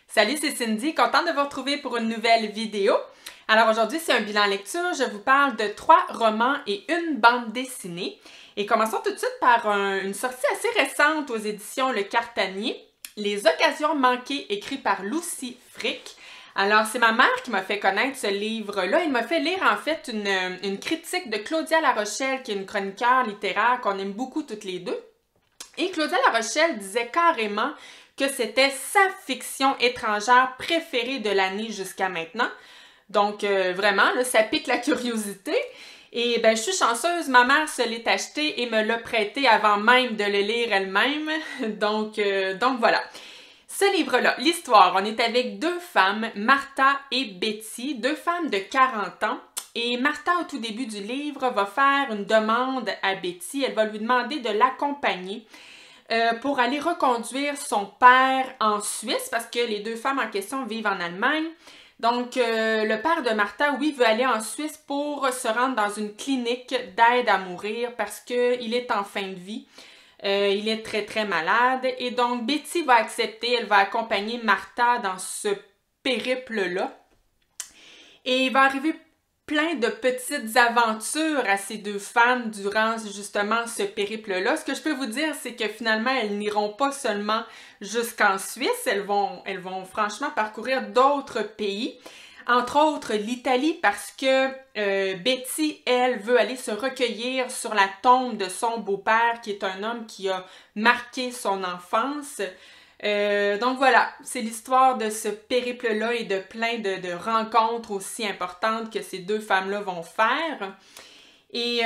Salut, c'est Cindy, contente de vous retrouver pour une nouvelle vidéo. Alors aujourd'hui, c'est un bilan lecture. Je vous parle de 3 romans et une bande dessinée. Et commençons tout de suite par une sortie assez récente aux éditions Le Cartanier, Les Occasions manquées, écrit par Lucy Frick. Alors, c'est ma mère qui m'a fait connaître ce livre-là. Elle m'a fait lire en fait une critique de Claudia Larochelle, qui est une chroniqueur littéraire qu'on aime beaucoup toutes les deux. Et Claudia Larochelle disait carrément que c'était sa fiction étrangère préférée de l'année jusqu'à maintenant. Donc, vraiment, là, ça pique la curiosité. Et ben, je suis chanceuse, ma mère se l'est acheté et me l'a prêté avant même de le lire elle-même. Donc voilà. Ce livre-là, l'histoire, on est avec 2 femmes, Martha et Betty, 2 femmes de 40 ans. Et Martha, au tout début du livre, va faire une demande à Betty. Elle va lui demander de l'accompagner pour aller reconduire son père en Suisse, parce que les 2 femmes en question vivent en Allemagne. Donc, le père de Martha, oui, veut aller en Suisse pour se rendre dans une clinique d'aide à mourir parce qu'il est en fin de vie. Il est très, très malade. Et donc, Betty va accepter, elle va accompagner Martha dans ce périple-là. Et il va arriver plein de petites aventures à ces 2 femmes durant justement ce périple-là. Ce que je peux vous dire, c'est que finalement, elles n'iront pas seulement jusqu'en Suisse, elles vont franchement parcourir d'autres pays, entre autres l'Italie, parce que Betty, elle, veut aller se recueillir sur la tombe de son beau-père, qui est un homme qui a marqué son enfance. Donc voilà, c'est l'histoire de ce périple-là et de plein de rencontres aussi importantes que ces 2 femmes-là vont faire. Et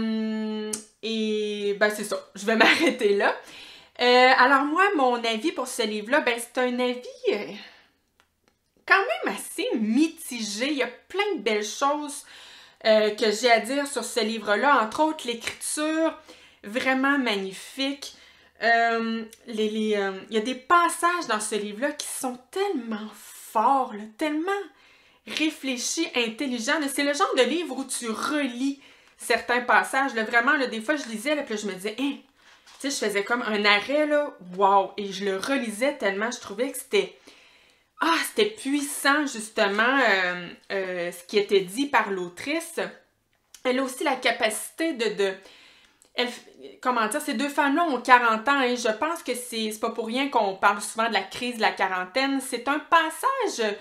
ben c'est ça, je vais m'arrêter là. Alors moi, mon avis pour ce livre-là, ben c'est un avis quand même assez mitigé. Il y a plein de belles choses que j'ai à dire sur ce livre-là, entre autres l'écriture, vraiment magnifique. Il y a des passages dans ce livre-là qui sont tellement forts, là, tellement réfléchis, intelligents. C'est le genre de livre où tu relis certains passages. Là, vraiment, là, des fois, je lisais, là, puis là, je me disais, hein, tu sais, je faisais comme un arrêt, là, wow! Et je le relisais tellement, je trouvais que c'était puissant, justement, ce qui était dit par l'autrice. Elle a aussi la capacité comment dire, ces 2 femmes-là ont 40 ans et je pense que c'est pas pour rien qu'on parle souvent de la crise de la quarantaine. C'est un passage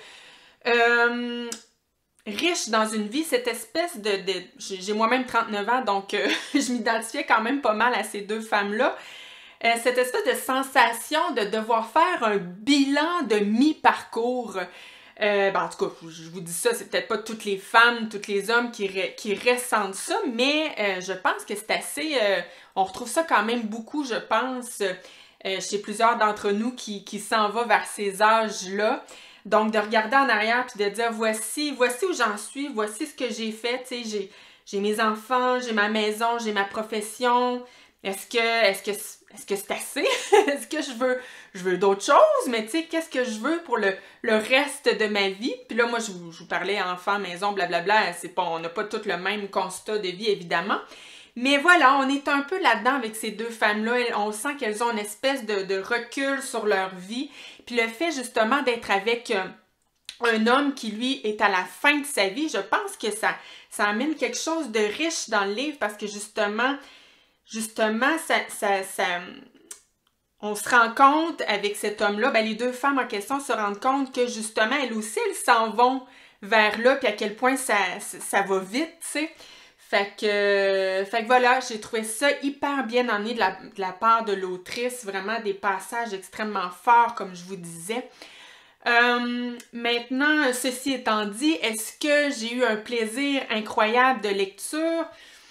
riche dans une vie, cette espèce j'ai moi-même 39 ans, donc je m'identifiais quand même pas mal à ces 2 femmes-là. Cette espèce de sensation de devoir faire un bilan de mi-parcours. En tout cas, je vous dis ça, c'est peut-être pas toutes les femmes, tous les hommes qui ressentent ça, mais je pense que c'est assez... on retrouve ça quand même beaucoup, je pense, chez plusieurs d'entre nous qui s'en va vers ces âges-là. Donc, de regarder en arrière puis de dire, voici où j'en suis, voici ce que j'ai fait, tu sais, j'ai mes enfants, j'ai ma maison, j'ai ma profession. Est-ce que c'est assez? Est-ce que je veux d'autres choses? Mais tu sais, qu'est-ce que je veux pour le reste de ma vie? Puis là, moi, je vous parlais enfant, maison, blablabla. On n'a pas tout le même constat de vie, évidemment. Mais voilà, on est un peu là-dedans avec ces 2 femmes-là. On sent qu'elles ont une espèce de recul sur leur vie. Puis le fait, justement, d'être avec un homme qui, lui, est à la fin de sa vie, je pense que ça amène quelque chose de riche dans le livre parce que, justement, on se rend compte avec cet homme-là, ben les 2 femmes en question se rendent compte que justement, elles aussi, elles s'en vont vers là, puis à quel point ça va vite, tu sais. Fait que voilà, j'ai trouvé ça hyper bien emmené de la part de l'autrice, vraiment des passages extrêmement forts, comme je vous disais. Maintenant, ceci étant dit, est-ce que j'ai eu un plaisir incroyable de lecture?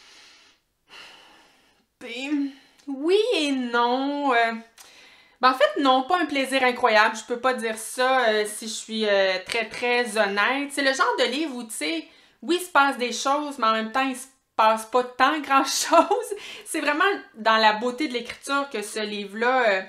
Oui et non. En fait, non, pas un plaisir incroyable. Je peux pas dire ça si je suis très, très honnête. C'est le genre de livre où, tu sais, oui, il se passe des choses, mais en même temps, il se passe pas tant grand-chose. C'est vraiment dans la beauté de l'écriture que ce livre-là,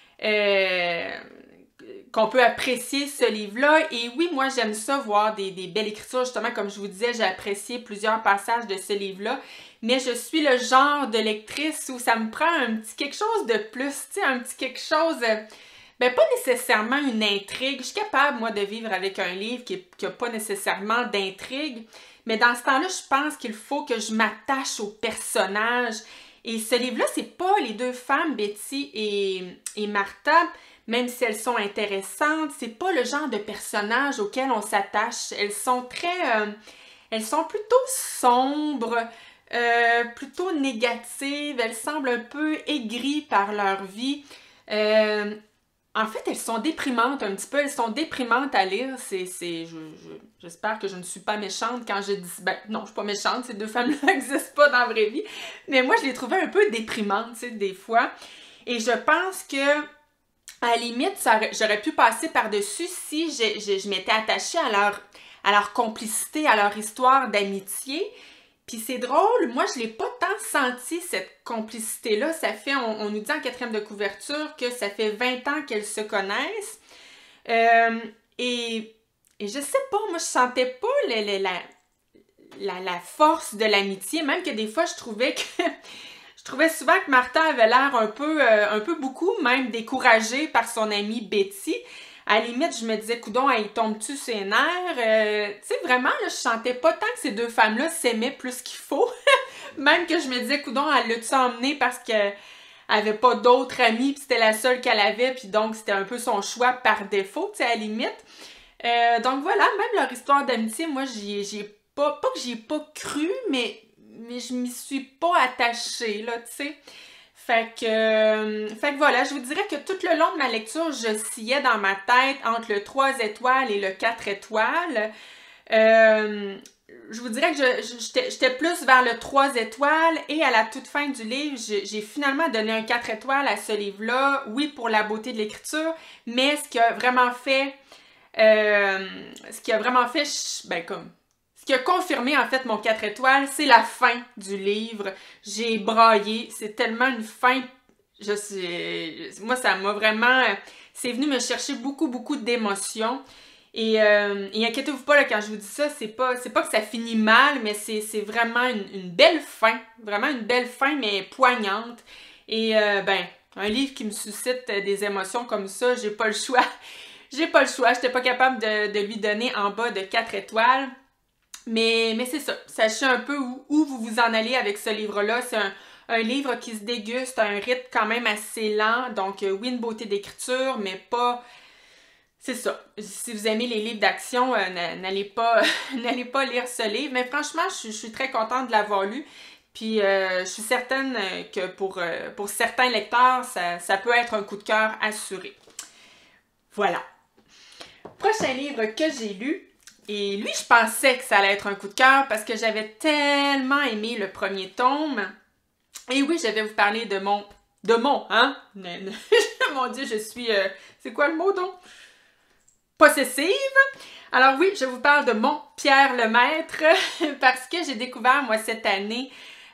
qu'on peut apprécier ce livre-là. Et oui, moi, j'aime ça, voir des belles écritures. Justement, comme je vous disais, j'ai apprécié plusieurs passages de ce livre-là. Mais je suis le genre de lectrice où ça me prend un petit quelque chose de plus, tu sais, un petit quelque chose ben pas nécessairement une intrigue. Je suis capable, moi, de vivre avec un livre qui n'a pas nécessairement d'intrigue, mais dans ce temps-là, je pense qu'il faut que je m'attache aux personnages. Et ce livre-là, c'est pas les deux femmes, Betty et Martha, même si elles sont intéressantes, c'est pas le genre de personnages auxquels on s'attache. Elles sont elles sont plutôt sombres, plutôt négatives, elles semblent un peu aigries par leur vie. En fait, elles sont déprimantes un petit peu, elles sont déprimantes à lire. J'espère que je ne suis pas méchante quand je dis... Ben non, je suis pas méchante, ces deux femmes-là n'existent pas dans la vraie vie. Mais moi, je les trouvais un peu déprimantes, tu sais, des fois. Et je pense que, à la limite, j'aurais pu passer par-dessus si je m'étais attachée à leur complicité, à leur histoire d'amitié. Puis c'est drôle, moi je l'ai pas tant senti cette complicité-là. Ça fait, on nous dit en 4e de couverture que ça fait 20 ans qu'elles se connaissent. Et je sais pas, moi je sentais pas la force de l'amitié, même que des fois je trouvais que je trouvais souvent que Martha avait l'air un peu beaucoup même découragée par son amie Betty. À la limite, je me disais, coudonc, elle tombe-tu ses nerfs? Tu sais, vraiment, là, je sentais pas tant que ces deux femmes-là s'aimaient plus qu'il faut. Même que je me disais, coudonc, elle l'a-tu emmenée parce qu'elle avait pas d'autres amis, puis c'était la seule qu'elle avait, puis donc c'était un peu son choix par défaut, tu sais, à la limite. Donc voilà, même leur histoire d'amitié, moi, j'ai pas que j'y ai pas cru, mais je m'y suis pas attachée, là, tu sais. Fait que voilà, je vous dirais que tout le long de ma lecture, je sciais dans ma tête entre le 3 étoiles et le 4 étoiles. Je vous dirais que j'étais plus vers le 3 étoiles et à la toute fin du livre, j'ai finalement donné un 4 étoiles à ce livre-là. Oui, pour la beauté de l'écriture, mais ce qui a vraiment fait, ce qui a confirmé en fait mon 4 étoiles, c'est la fin du livre. J'ai braillé, c'est tellement une fin, moi ça m'a vraiment, c'est venu me chercher beaucoup d'émotions. Et inquiétez-vous pas là, quand je vous dis ça, c'est pas que ça finit mal, mais c'est vraiment une belle fin, vraiment une belle fin mais poignante. Et un livre qui me suscite des émotions comme ça, j'ai pas le choix. J'ai pas le choix, j'étais pas capable de lui donner en bas de 4 étoiles. Mais c'est ça, sachez un peu où vous vous en allez avec ce livre-là. C'est un livre qui se déguste à un rythme quand même assez lent. Donc oui, une beauté d'écriture, mais pas... C'est ça. Si vous aimez les livres d'action, n'allez pas lire ce livre. Mais franchement, je suis très contente de l'avoir lu. Puis je suis certaine que pour certains lecteurs, ça peut être un coup de cœur assuré. Voilà. Prochain livre que j'ai lu. Et lui, je pensais que ça allait être un coup de cœur parce que j'avais tellement aimé le premier tome. Et oui, je vais vous parler de mon, hein? Mon Dieu, je suis... c'est quoi le mot donc? Possessive. Alors oui, je vous parle de mon Pierre Lemaître parce que j'ai découvert, moi, cette année,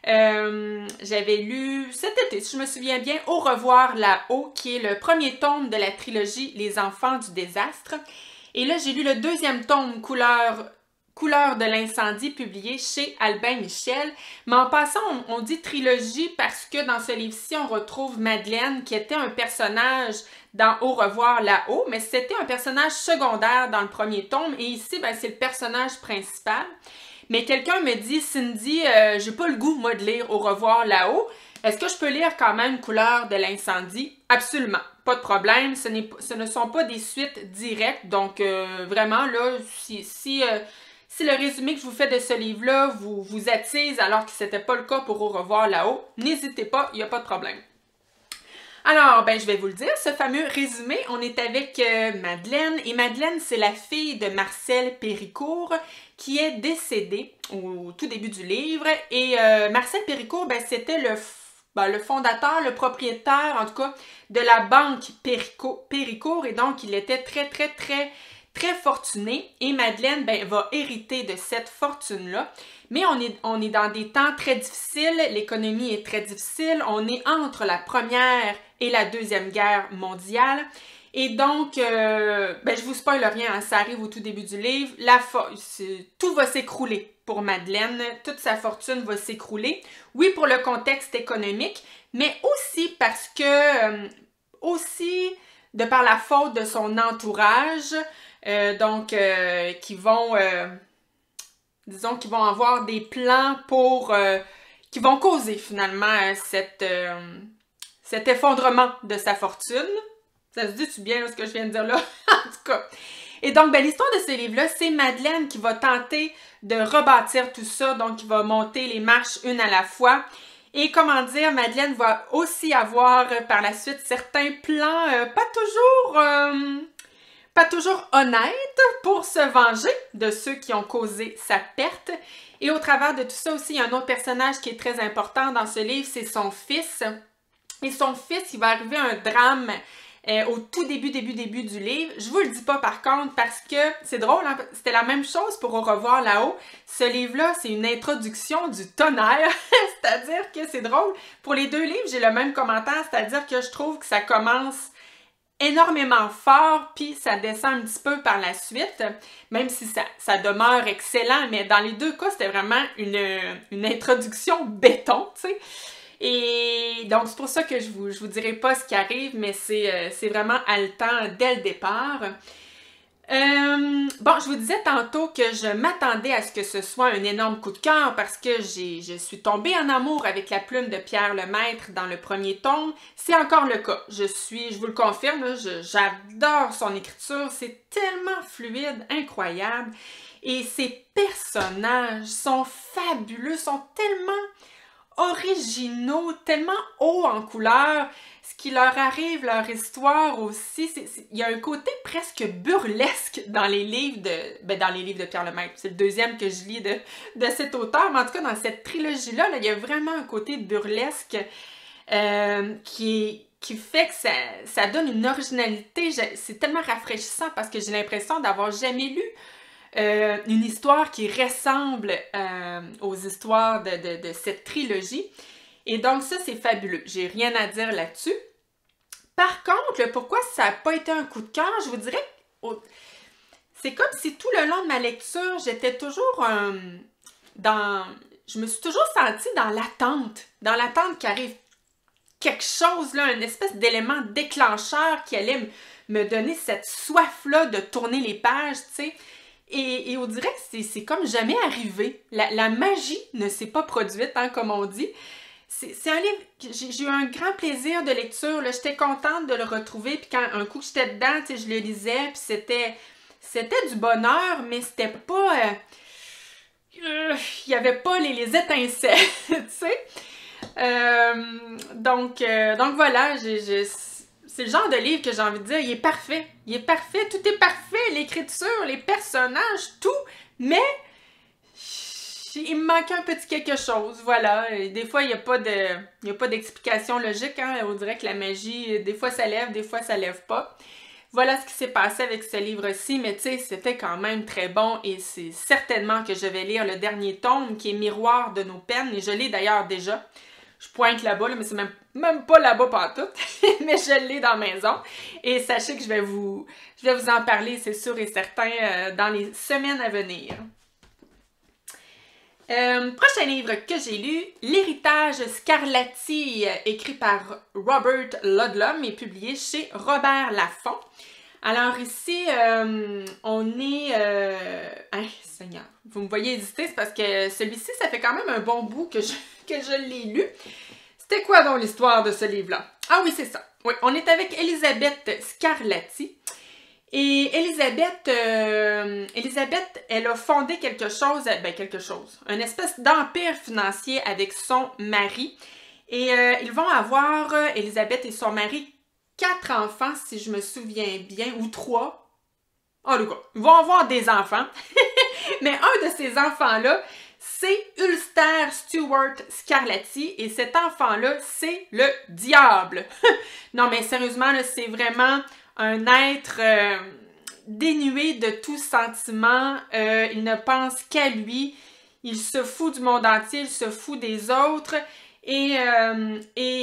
j'avais lu cet été, si je me souviens bien, Au revoir là-haut, qui est le premier tome de la trilogie Les enfants du désastre. Et là, j'ai lu le deuxième tome, Couleur de l'incendie, publié chez Albin Michel. Mais en passant, on dit trilogie parce que dans ce livre-ci, on retrouve Madeleine, qui était un personnage dans Au revoir là-haut, mais c'était un personnage secondaire dans le premier tome. Et ici, c'est le personnage principal. Mais quelqu'un me dit, Cindy, j'ai pas le goût, moi, de lire Au revoir là-haut. Est-ce que je peux lire quand même Couleur de l'incendie? Absolument, pas de problème. Ce ne sont pas des suites directes. Donc, vraiment, là, si le résumé que je vous fais de ce livre-là vous attise alors que c'était pas le cas pour Au revoir là-haut, n'hésitez pas, il n'y a pas de problème. Alors, je vais vous le dire, ce fameux résumé, on est avec Madeleine. Et Madeleine, c'est la fille de Marcel Péricourt qui est décédée au tout début du livre. Et Marcel Péricourt, c'était le fondateur, le propriétaire, en tout cas, de la banque Péricourt. Et donc, il était très fortuné. Et Madeleine, va hériter de cette fortune-là. Mais on est dans des temps très difficiles. L'économie est très difficile. On est entre la Première et la Deuxième Guerre mondiale. Et donc, je vous spoil rien, hein, ça arrive au tout début du livre. Tout va s'écrouler pour Madeleine. Toute sa fortune va s'écrouler. Oui, pour le contexte économique, mais aussi parce que... de par la faute de son entourage, qui vont, disons, qui vont avoir des plans pour, qui vont causer finalement cet effondrement de sa fortune. Ça se dit-tu bien ce que je viens de dire là? En tout cas. Et donc, ben, l'histoire de ce livre-là, c'est Madeleine qui va tenter de rebâtir tout ça, donc qui va monter les marches une à la fois. Et comment dire, Madeleine va aussi avoir par la suite certains plans pas toujours honnêtes pour se venger de ceux qui ont causé sa perte. Et au travers de tout ça aussi, il y a un autre personnage qui est très important dans ce livre, c'est son fils. Et son fils, il va arriver un drame au tout début du livre. Je vous le dis pas par contre parce que c'est drôle, hein? C'était la même chose pour Au revoir là-haut. Ce livre-là, c'est une introduction du tonnerre, c'est-à-dire que c'est drôle. Pour les deux livres, j'ai le même commentaire, c'est-à-dire que je trouve que ça commence énormément fort, puis ça descend un petit peu par la suite, même si ça demeure excellent, mais dans les deux cas, c'était vraiment une introduction béton, tu sais. Et donc, c'est pour ça que je vous dirai pas ce qui arrive, mais c'est vraiment haletant dès le départ. Bon, je vous disais tantôt que je m'attendais à ce que ce soit un énorme coup de cœur parce que je suis tombée en amour avec la plume de Pierre Lemaitre dans le premier tome. C'est encore le cas. Je vous le confirme, j'adore son écriture. C'est tellement fluide, incroyable. Et ses personnages sont fabuleux, sont tellement originaux, tellement hauts en couleur. Ce qui leur arrive, leur histoire aussi, il y a un côté presque burlesque dans les livres de Pierre Lemaitre. C'est le deuxième que je lis de cet auteur, mais en tout cas, dans cette trilogie-là, il y a vraiment un côté burlesque qui fait que ça donne une originalité. C'est tellement rafraîchissant parce que j'ai l'impression d'avoir jamais lu une histoire qui ressemble aux histoires de cette trilogie. Et donc ça, c'est fabuleux. J'ai rien à dire là-dessus. Par contre, pourquoi ça n'a pas été un coup de cœur, je vous dirais, c'est comme si tout le long de ma lecture, j'étais toujours je me suis toujours sentie dans l'attente qu'arrive quelque chose, là, une espèce d'élément déclencheur qui allait me donner cette soif-là de tourner les pages, tu sais. Et on dirait que c'est comme jamais arrivé. La magie ne s'est pas produite, hein, comme on dit. C'est un livre que j'ai eu un grand plaisir de lecture. J'étais contente de le retrouver. Puis quand un coup que j'étais dedans, je le lisais. Puis c'était du bonheur, mais c'était pas... il n'y avait pas les étincelles, tu sais. Donc voilà, c'est le genre de livre que j'ai envie de dire, il est parfait. Il est parfait, tout est parfait. L'écriture, les personnages, tout. Mais... il me manquait un petit quelque chose, voilà. Et des fois, il n'y a pas d'explication logique, hein. On dirait que la magie, des fois ça lève, des fois ça lève pas. Voilà ce qui s'est passé avec ce livre-ci, mais tu sais, c'était quand même très bon et c'est certainement que je vais lire le dernier tome qui est Miroir de nos peines et je l'ai d'ailleurs déjà. Je pointe là-bas, là, mais c'est même pas là-bas pantoute, mais je l'ai dans la maison. Et sachez que je vais vous en parler, c'est sûr et certain, dans les semaines à venir. Prochain livre que j'ai lu, L'héritage Scarlatti, écrit par Robert Ludlum et publié chez Robert Laffont. Alors ici, on est... Seigneur, vous me voyez hésiter, c'est parce que celui-ci, ça fait quand même un bon bout que je l'ai lu. C'était quoi donc l'histoire de ce livre-là? Ah oui, c'est ça. Oui, on est avec Elisabeth Scarlatti. Et Elisabeth, elle a fondé quelque chose, une espèce d'empire financier avec son mari. Et ils vont avoir, Elisabeth et son mari, 4 enfants, si je me souviens bien, ou 3. En tout cas, ils vont avoir des enfants. Mais un de ces enfants-là, c'est Ulster Stewart Scarlatti. Et cet enfant-là, c'est le diable. Non, mais sérieusement, c'est vraiment... un être dénué de tout sentiment, il ne pense qu'à lui, il se fout du monde entier, il se fout des autres, et un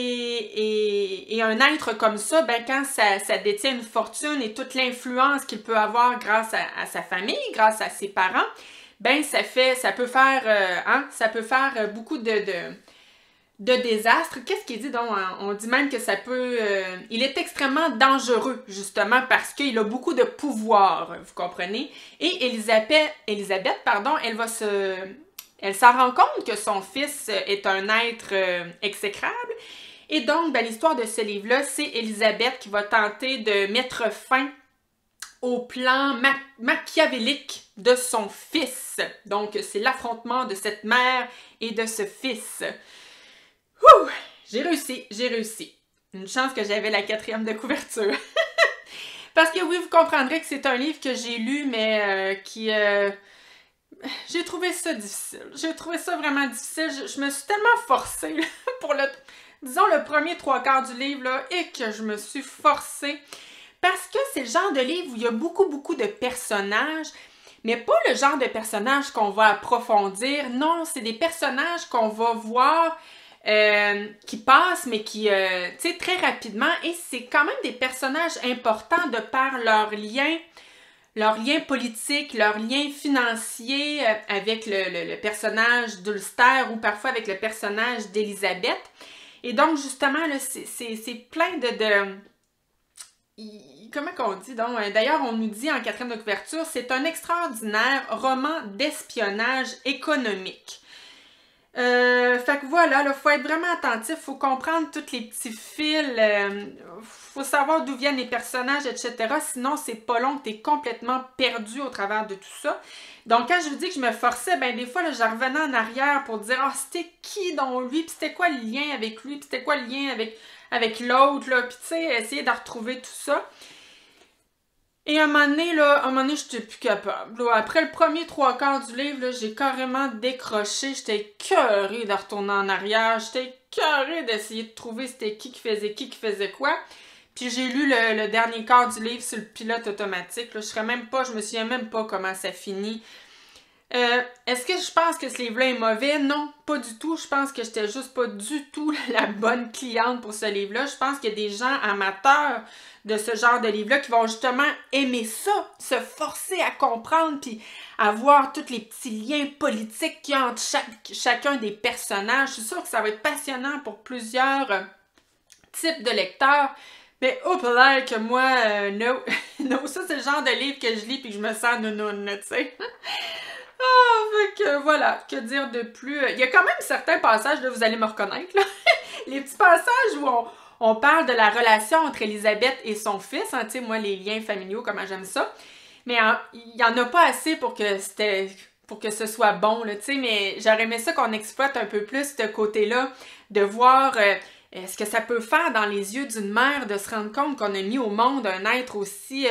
être comme ça, ben, quand ça détient une fortune et toute l'influence qu'il peut avoir grâce à sa famille, grâce à ses parents, ben ça peut faire beaucoup de désastre. Qu'est-ce qu'il dit donc? On dit même que ça peut... il est extrêmement dangereux, justement, parce qu'il a beaucoup de pouvoir, vous comprenez? Et Élisabeth, pardon, elle s'en rend compte que son fils est un être exécrable. Et donc, ben, l'histoire de ce livre-là, c'est Élisabeth qui va tenter de mettre fin au plan machiavélique de son fils. Donc, c'est l'affrontement de cette mère et de ce fils. Ouh! J'ai réussi. Une chance que j'avais la 4e de couverture. Parce que oui, vous comprendrez que c'est un livre que j'ai lu, mais j'ai trouvé ça difficile. J'ai trouvé ça vraiment difficile. Je me suis tellement forcée là, pour le premier 3/4 du livre, là, et que je me suis forcée. Parce que c'est le genre de livre où il y a beaucoup de personnages, mais pas le genre de personnages qu'on va approfondir. Non, c'est des personnages qu'on va voir qui passent, mais qui, tu sais, très rapidement. Et c'est quand même des personnages importants de par leurs liens politiques, leurs liens financiers avec le personnage d'Ulster ou parfois avec le personnage d'Élisabeth. Et donc, justement, là, c'est plein comment qu'on dit donc? D'ailleurs, on nous dit en 4e de couverture, c'est un extraordinaire roman d'espionnage économique. Fait que voilà, il faut être vraiment attentif, faut comprendre tous les petits fils, faut savoir d'où viennent les personnages, etc. Sinon, c'est pas long, t'es complètement perdu au travers de tout ça. Donc, quand je vous dis que je me forçais, ben des fois, là, je revenais en arrière pour dire « Ah, c'était qui donc lui? Puis c'était quoi le lien avec lui? Puis c'était quoi le lien avec l'autre? » Puis tu sais, essayer de retrouver tout ça. Et à un moment donné, j'étais plus capable. Là, après le premier 3/4 du livre, j'ai carrément décroché. J'étais écœurée de retourner en arrière. J'étais écœurée d'essayer de trouver c'était qui faisait quoi. Puis j'ai lu le dernier quart du livre sur le pilote automatique. Là, je me souviens même pas comment ça finit. Est-ce que je pense que ce livre-là est mauvais? Non, pas du tout. Je pense que j'étais juste pas du tout la bonne cliente pour ce livre-là. Je pense qu'il y a des gens amateurs de ce genre de livre-là qui vont justement aimer ça, se forcer à comprendre puis à voir tous les petits liens politiques qu'il y a entre chacun des personnages. Je suis sûre que ça va être passionnant pour plusieurs types de lecteurs. Mais oh, peut-être que moi, no. No, ça c'est le genre de livre que je lis puis que je me sens nounoune, tu sais. Fait que voilà, que dire de plus? Il y a quand même certains passages, là, vous allez me reconnaître, là. Les petits passages où on parle de la relation entre Élisabeth et son fils, hein, tu sais, moi, les liens familiaux, comment j'aime ça. Mais il y en a pas assez pour que ce soit bon, là, tu sais, mais j'aurais aimé ça qu'on exploite un peu plus ce côté-là, de voir ce que ça peut faire dans les yeux d'une mère de se rendre compte qu'on a mis au monde un être aussi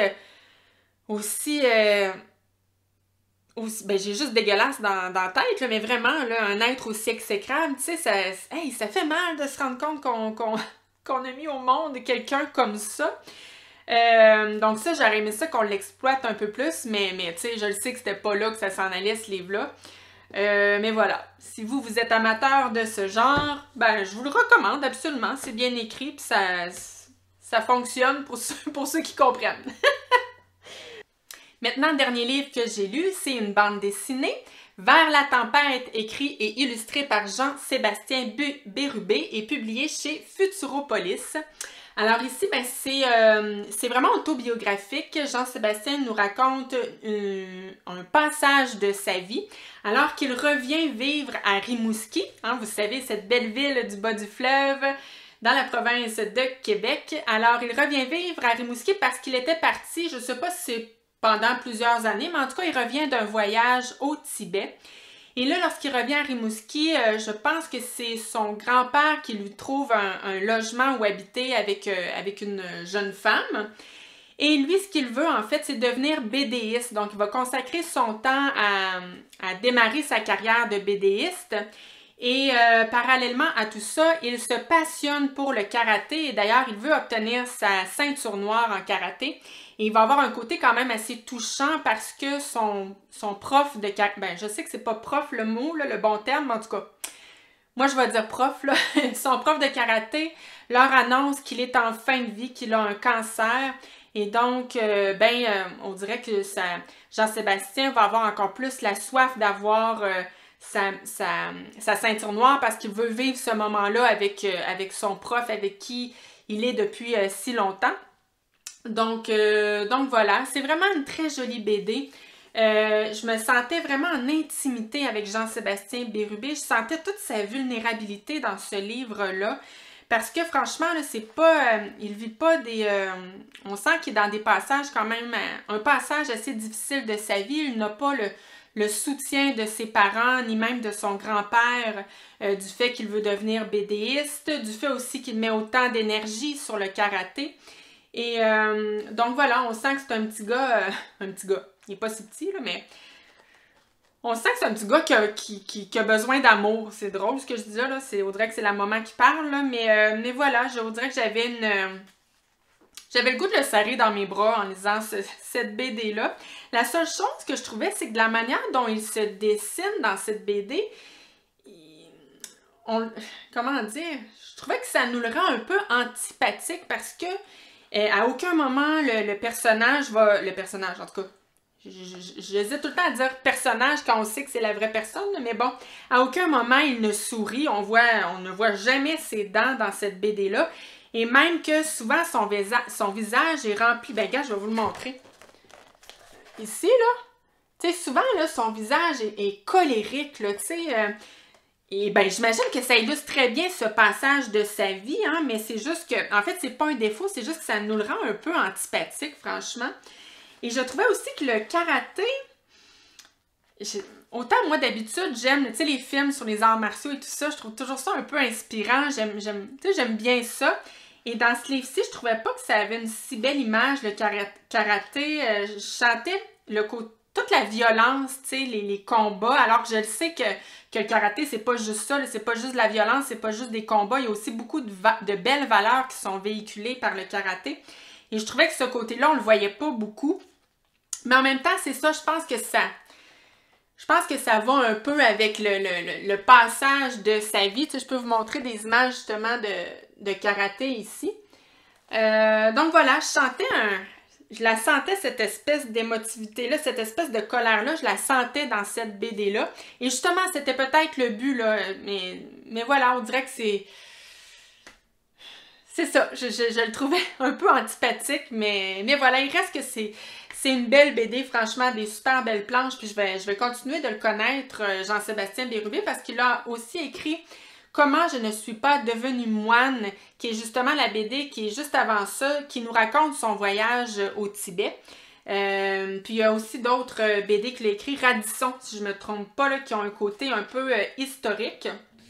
ben, j'ai juste dégueulasse dans la tête, là, mais vraiment, là, un être aussi exécrable, tu sais, ça fait mal de se rendre compte qu'on a mis au monde quelqu'un comme ça. Donc ça, j'aurais aimé ça qu'on l'exploite un peu plus, mais tu sais, je le sais que c'était pas là que ça s'en allait, ce livre-là. Mais voilà, si vous êtes amateur de ce genre, ben, je vous le recommande absolument, c'est bien écrit, puis ça fonctionne pour ceux qui comprennent. Maintenant, le dernier livre que j'ai lu, c'est une bande dessinée, Vers la tempête, écrit et illustré par Jean-Sébastien Bérubé et publié chez Futuropolis. Alors ici, ben, c'est vraiment autobiographique. Jean-Sébastien nous raconte un passage de sa vie alors qu'il revient vivre à Rimouski, hein, vous savez, cette belle ville du bas du fleuve, dans la province de Québec. Alors, il revient vivre à Rimouski parce qu'il était parti, je ne sais pas si c'est pendant plusieurs années, mais en tout cas, il revient d'un voyage au Tibet. Et là, lorsqu'il revient à Rimouski, je pense que c'est son grand-père qui lui trouve un logement où habiter avec une jeune femme. Et lui, ce qu'il veut, en fait, c'est devenir BDiste. Donc, il va consacrer son temps à démarrer sa carrière de BDiste. Et parallèlement à tout ça, il se passionne pour le karaté. Et d'ailleurs, il veut obtenir sa ceinture noire en karaté. Et il va avoir un côté quand même assez touchant parce que son prof de karaté... Ben, je sais que c'est pas prof le mot, là, le bon terme, mais en tout cas, moi je vais dire prof, là. Son prof de karaté leur annonce qu'il est en fin de vie, qu'il a un cancer. Et donc, on dirait que Jean-Sébastien va avoir encore plus la soif d'avoir sa ceinture noire parce qu'il veut vivre ce moment-là avec son prof avec qui il est depuis si longtemps. Donc voilà, c'est vraiment une très jolie BD. Je me sentais vraiment en intimité avec Jean-Sébastien Bérubé. Je sentais toute sa vulnérabilité dans ce livre-là. Parce que franchement, là, c'est pas. Il vit pas des. On sent qu'il est dans des passages quand même. Un passage assez difficile de sa vie. Il n'a pas le soutien de ses parents, ni même de son grand-père, du fait qu'il veut devenir BDiste, du fait aussi qu'il met autant d'énergie sur le karaté. Et donc voilà, on sent que c'est un petit gars. Un petit gars. Il n'est pas si petit, là, mais. On sent que c'est un petit gars qui a besoin d'amour. C'est drôle ce que je dis là. On dirait que c'est la maman qui parle, là, mais voilà, je vous dirais que j'avais le goût de le serrer dans mes bras en lisant cette BD-là. La seule chose que je trouvais, c'est que de la manière dont il se dessine dans cette BD, comment dire? Je trouvais que ça nous le rend un peu antipathique parce que à aucun moment le personnage va... Le personnage, en tout cas... J'hésite tout le temps à dire personnage quand on sait que c'est la vraie personne, mais bon, à aucun moment il ne sourit, on ne voit jamais ses dents dans cette BD-là, et même que souvent son visage est rempli, ben gars, je vais vous le montrer. Ici, là, tu sais, souvent, là, son visage est colérique, là, tu sais, et ben j'imagine que ça illustre très bien ce passage de sa vie, hein, mais c'est juste que, en fait, c'est pas un défaut, c'est juste que ça nous le rend un peu antipathique, franchement. Et je trouvais aussi que le karaté, autant moi d'habitude, j'aime les films sur les arts martiaux et tout ça, je trouve toujours ça un peu inspirant, j'aime bien ça. Et dans ce livre-ci, je trouvais pas que ça avait une si belle image, le karaté. Je sentais toute la violence, les combats, alors que je le sais que le karaté, c'est pas juste ça, c'est pas juste de la violence, c'est pas juste des combats, il y a aussi beaucoup de belles valeurs qui sont véhiculées par le karaté. Et je trouvais que ce côté-là, on le voyait pas beaucoup. Mais en même temps, c'est ça, je pense que ça va un peu avec le passage de sa vie. Tu sais, je peux vous montrer des images justement de karaté ici. Donc voilà, je la sentais cette espèce d'émotivité-là, cette espèce de colère-là, je la sentais dans cette BD-là. Et justement, c'était peut-être le but, là, mais voilà, on dirait que c'est ça, je le trouvais un peu antipathique, mais voilà, il reste que c'est une belle BD, franchement, des super belles planches, puis je vais continuer de le connaître, Jean-Sébastien Bérubé, parce qu'il a aussi écrit « Comment je ne suis pas devenue moine », qui est justement la BD qui est juste avant ça, qui nous raconte son voyage au Tibet. Puis il y a aussi d'autres BD qu'il a écrit, Radisson, si je ne me trompe pas, là, qui ont un côté un peu historique.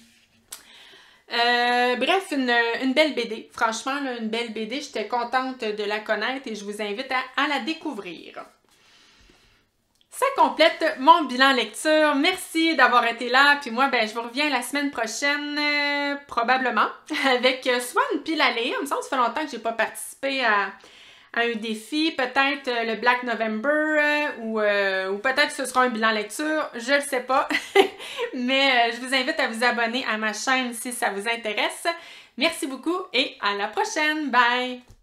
Bref, une belle BD. Franchement, là, une belle BD. J'étais contente de la connaître et je vous invite à la découvrir. Ça complète mon bilan lecture. Merci d'avoir été là. Puis moi, ben, je vous reviens la semaine prochaine, probablement, avec soit une pile à lire. Il me semble que ça fait longtemps que je n'ai pas participé à un défi, peut-être le Black November ou peut-être que ce sera un bilan lecture, je ne le sais pas. Mais je vous invite à vous abonner à ma chaîne si ça vous intéresse. Merci beaucoup et à la prochaine. Bye!